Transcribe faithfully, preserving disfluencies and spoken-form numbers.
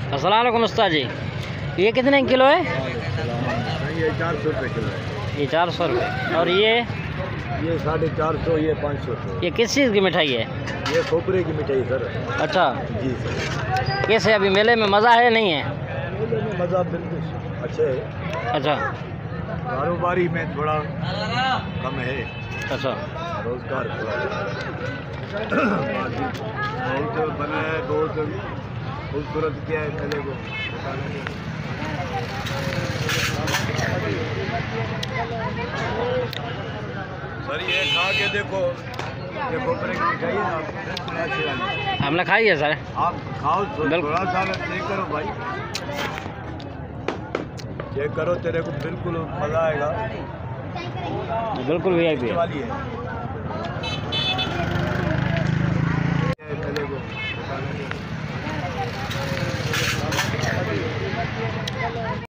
अस्सलाम वालेकुम उस्ताद जी, ये कितने किलो है? ये चार सौ रुपये किलो है। ये चार सौ रुपये। और ये ये साढ़े चार सौ, ये पाँच सौ रुपये। ये किस चीज़ की मिठाई है? ये खोपरे की मिठाई सर। अच्छा जी सर। कैसे अभी मेले में मज़ा है नहीं है? मेले में मज़ा बिल्कुल अच्छा है। अच्छा कारोबारी में थोड़ा कम है, अच्छा रोजगार बहुत बना है, बहुत खूबसूरत किया है मेले को। सर ये खा के देखो, ये खोपरे की मिठाई है ना, बिल्कुल अच्छी लगी। हमने खाई है सर। आप खाओ तो थोड़ा सा चेक करो भाई, चेक करो, तेरे को बिल्कुल मज़ा आएगा। बिल्कुल वी आई पी वाली है।